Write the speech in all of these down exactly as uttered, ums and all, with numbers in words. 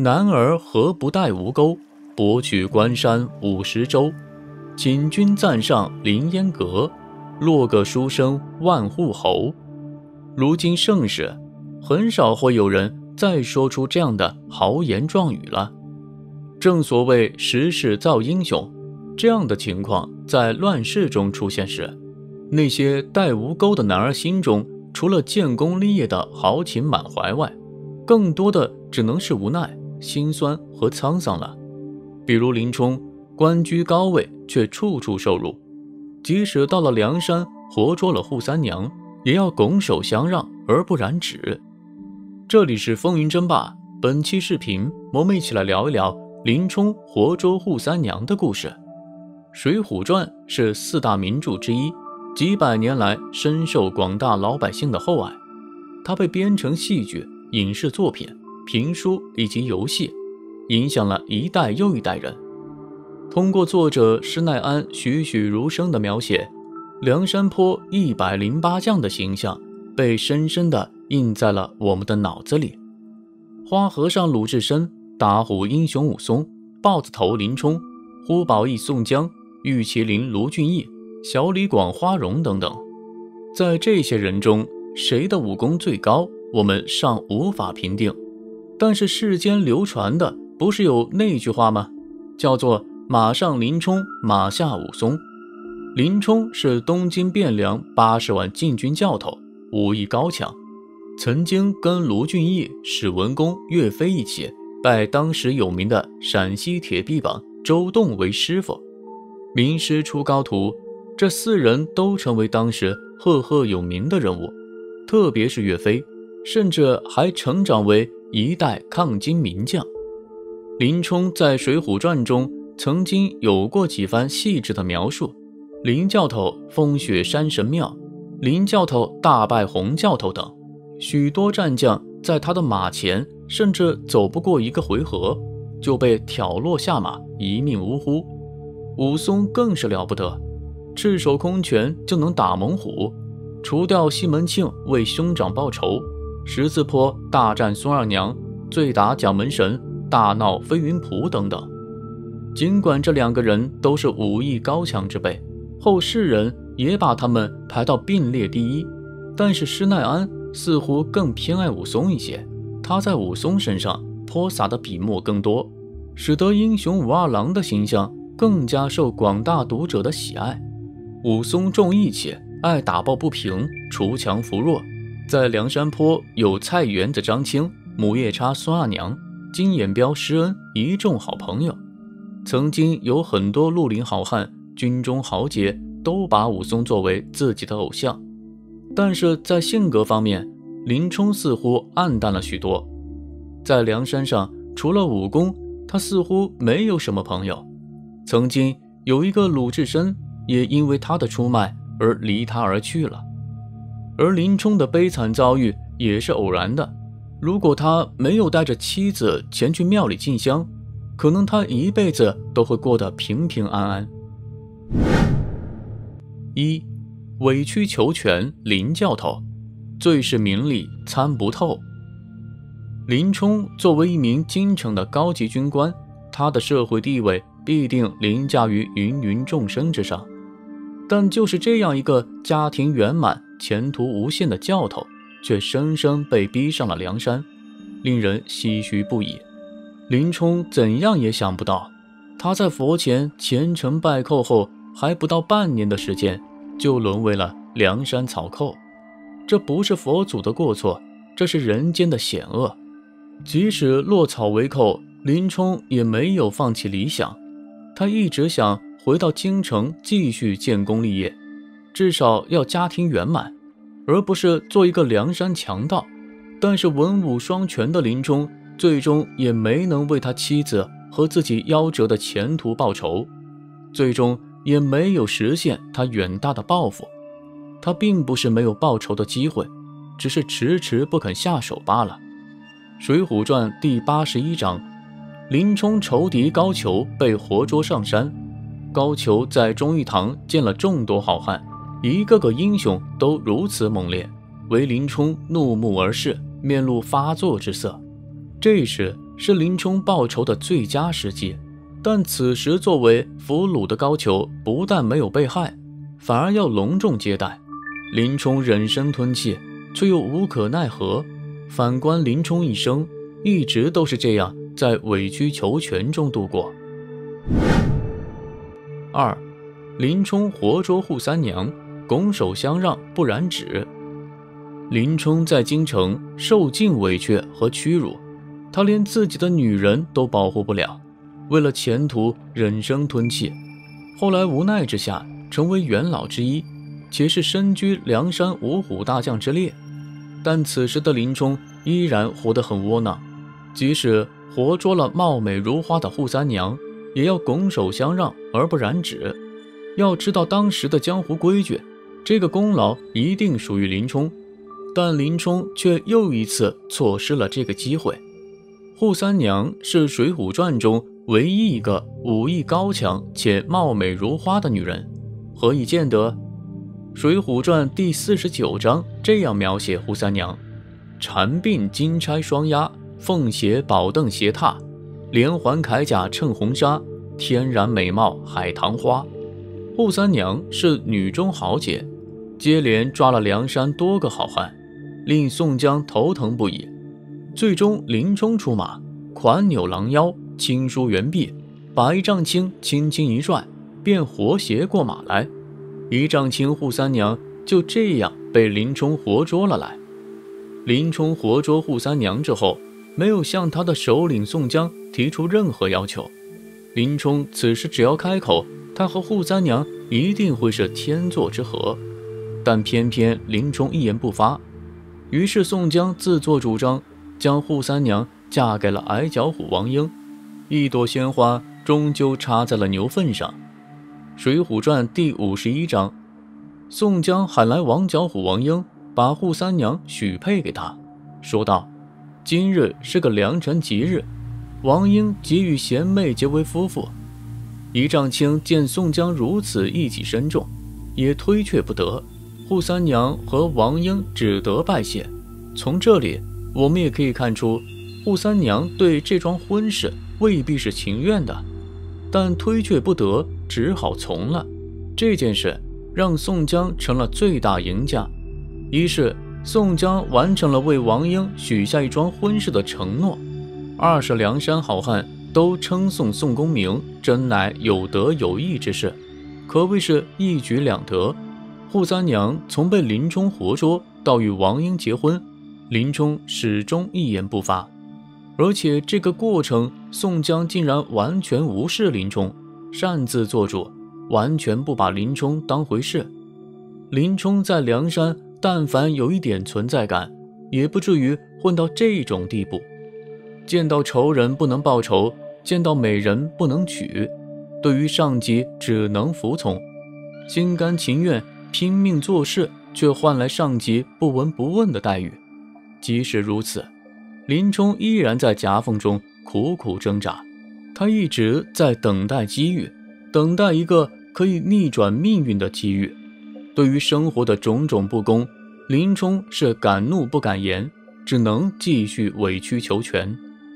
男儿何不带吴钩？博取关山五十州。请君暂上凌烟阁，落个书生万户侯。如今盛世，很少会有人再说出这样的豪言壮语了。正所谓时势造英雄，这样的情况在乱世中出现时，那些带吴钩的男儿心中，除了建功立业的豪情满怀外，更多的只能是无奈、心酸和沧桑了。比如林冲，官居高位却处处受辱，即使到了梁山活捉了扈三娘，也要拱手相让而不染指。这里是风云争霸，本期视频我们一起来聊一聊林冲活捉扈三娘的故事。水浒传是四大名著之一，几百年来深受广大老百姓的厚爱。它被编成戏剧、影视作品、评书以及游戏，影响了一代又一代人。通过作者施耐庵栩栩如生的描写，梁山泊一百零八将的形象被深深地印在了我们的脑子里。花和尚鲁智深、打虎英雄武松、豹子头林冲、呼保义宋江、玉麒麟卢俊义、小李广花荣等等，在这些人中，谁的武功最高，我们尚无法评定。但是世间流传的不是有那句话吗？叫做马上林冲，马下武松。林冲是东京汴梁八十万禁军教头，武艺高强，曾经跟卢俊义、史文恭、岳飞一起拜当时有名的陕西铁臂膀周栋为师傅。名师出高徒，这四人都成为当时赫赫有名的人物，特别是岳飞，甚至还成长为一代抗金名将。林冲在《水浒传》中曾经有过几番细致的描述，林教头风雪山神庙，林教头大败洪教头等，许多战将在他的马前甚至走不过一个回合，就被挑落下马，一命呜呼。武松更是了不得，赤手空拳就能打猛虎，除掉西门庆为兄长报仇，十字坡大战孙二娘，醉打蒋门神，大闹飞云浦等等。尽管这两个人都是武艺高强之辈，后世人也把他们排到并列第一，但是施耐庵似乎更偏爱武松一些，他在武松身上泼洒的笔墨更多，使得英雄武二郎的形象更加受广大读者的喜爱。武松重义气，爱打抱不平，锄强扶弱，在梁山泊有菜园子张青、母夜叉孙二娘、金眼彪施恩一众好朋友。曾经有很多绿林好汉、军中豪杰都把武松作为自己的偶像，但是在性格方面，林冲似乎暗淡了许多。在梁山上，除了武功，他似乎没有什么朋友。曾经有一个鲁智深，也因为他的出卖而离他而去了。而林冲的悲惨遭遇也是偶然的，如果他没有带着妻子前去庙里进香，可能他一辈子都会过得平平安安。一、委曲求全林教头，最是名利参不透。林冲作为一名京城的高级军官，他的社会地位必定凌驾于芸芸众生之上，但就是这样一个家庭圆满、前途无限的教头，却生生被逼上了梁山，令人唏嘘不已。林冲怎样也想不到，他在佛前虔诚拜叩后，还不到半年的时间，就沦为了梁山草寇。这不是佛祖的过错，这是人间的险恶。即使落草为寇，林冲也没有放弃理想，他一直想回到京城继续建功立业，至少要家庭圆满，而不是做一个梁山强盗。但是文武双全的林冲最终也没能为他妻子和自己夭折的前途报仇，最终也没有实现他远大的抱负。他并不是没有报仇的机会，只是迟迟不肯下手罢了。水浒传第八十一章，林冲仇敌高俅被活捉上山。高俅在忠义堂见了众多好汉，一个个英雄都如此猛烈，唯林冲怒目而视，面露发作之色。这时是林冲报仇的最佳时机，但此时作为俘虏的高俅不但没有被害，反而要隆重接待。林冲忍声吞气，却又无可奈何。反观林冲一生，一直都是这样在委曲求全中度过。二，林冲活捉扈三娘，拱手相让不染指。林冲在京城受尽委屈和屈辱，他连自己的女人都保护不了，为了前途忍声吞气。后来无奈之下成为元老之一，且是身居梁山五虎大将之列。但此时的林冲依然活得很窝囊，即使活捉了貌美如花的扈三娘，也要拱手相让而不染指。要知道当时的江湖规矩，这个功劳一定属于林冲，但林冲却又一次错失了这个机会。扈三娘是《水浒传》中唯一一个武艺高强且貌美如花的女人，何以见得？《水浒传》第四十九章这样描写扈三娘：缠鬓金钗双压，凤斜宝凳斜踏，连环铠甲衬红纱，天然美貌海棠花。扈三娘是女中豪杰，接连抓了梁山多个好汉，令宋江头疼不已。最终林冲出马，款扭狼腰，轻舒猿臂，把一丈青轻轻一拽，便活携过马来。一丈青扈三娘就这样被林冲活捉了来。林冲活捉扈三娘之后，没有向他的首领宋江提出任何要求。林冲此时只要开口，他和扈三娘一定会是天作之合。但偏偏林冲一言不发，于是宋江自作主张，将扈三娘嫁给了矮脚虎王英。一朵鲜花终究插在了牛粪上。水浒传第五十一章，宋江喊来王角虎王英，把扈三娘许配给他，说道：今日是个良辰吉日，王英即与贤妹结为夫妇。一丈青见宋江如此义气深重，也推却不得，扈三娘和王英只得拜谢。从这里我们也可以看出，扈三娘对这桩婚事未必是情愿的，但推却不得，只好从了。这件事让宋江成了最大赢家。一是宋江完成了为王英许下一桩婚事的承诺，二是梁山好汉都称颂宋公明真乃有德有义之士，可谓是一举两得。扈三娘从被林冲活捉到与王英结婚，林冲始终一言不发，而且这个过程宋江竟然完全无视林冲，擅自做主，完全不把林冲当回事。林冲在梁山但凡有一点存在感，也不至于混到这种地步。见到仇人不能报仇，见到美人不能娶，对于上级只能服从，心甘情愿拼命做事，却换来上级不闻不问的待遇。即使如此，林冲依然在夹缝中苦苦挣扎，他一直在等待机遇，等待一个可以逆转命运的机遇。对于生活的种种不公，林冲是敢怒不敢言，只能继续委曲求全。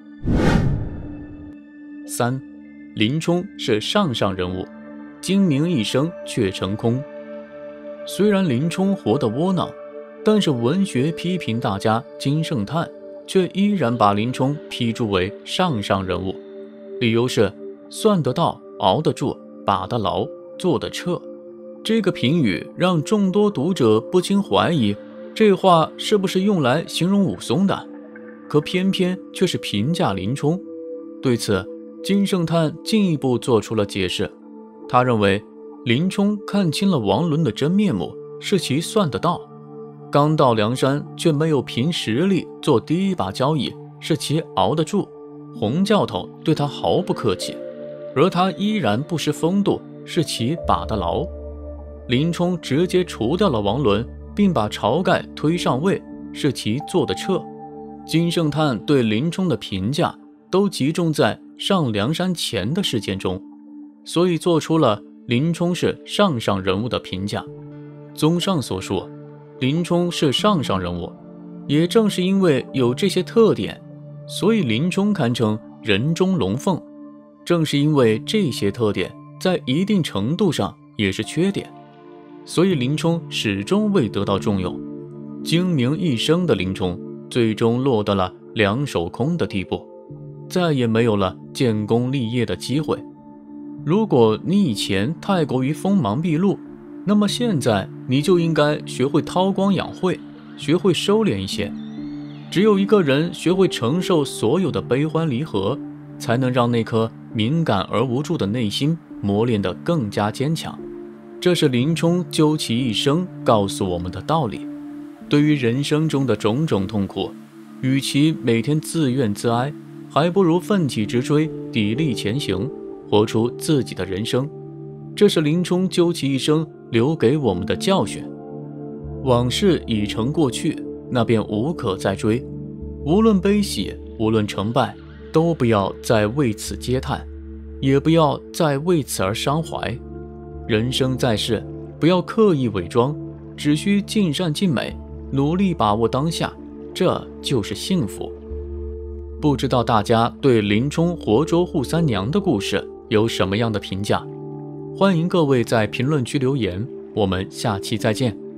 三，林冲是上上人物，精明一生却成空。虽然林冲活得窝囊，但是文学批评大家金圣叹却依然把林冲批注为上上人物，理由是算得到，熬得住，把得牢，做得彻。这个评语让众多读者不禁怀疑，这话是不是用来形容武松的？可偏偏却是评价林冲。对此，金圣叹进一步做出了解释，他认为林冲看清了王伦的真面目，是其算得到；刚到梁山却没有凭实力做第一把交椅，是其熬得住。洪教头对他毫不客气，而他依然不失风度，是其把得牢。林冲直接除掉了王伦，并把晁盖推上位，是其做得彻。金圣叹对林冲的评价都集中在上梁山前的事件中，所以做出了林冲是上上人物的评价。综上所述，林冲是上上人物，也正是因为有这些特点， 所以林冲堪称人中龙凤。正是因为这些特点在一定程度上也是缺点，所以林冲始终未得到重用。精明一生的林冲最终落到了两手空的地步，再也没有了建功立业的机会。如果你以前太过于锋芒毕露，那么现在你就应该学会韬光养晦，学会收敛一些。只有一个人学会承受所有的悲欢离合，才能让那颗敏感而无助的内心磨练得更加坚强。这是林冲究其一生告诉我们的道理。对于人生中的种种痛苦，与其每天自怨自哀，还不如奋起直追，砥砺前行，活出自己的人生。这是林冲究其一生留给我们的教训。往事已成过去，那便无可再追。无论悲喜，无论成败，都不要再为此嗟叹，也不要再为此而伤怀。人生在世，不要刻意伪装，只需尽善尽美，努力把握当下，这就是幸福。不知道大家对林冲活捉扈三娘的故事有什么样的评价？欢迎各位在评论区留言，我们下期再见。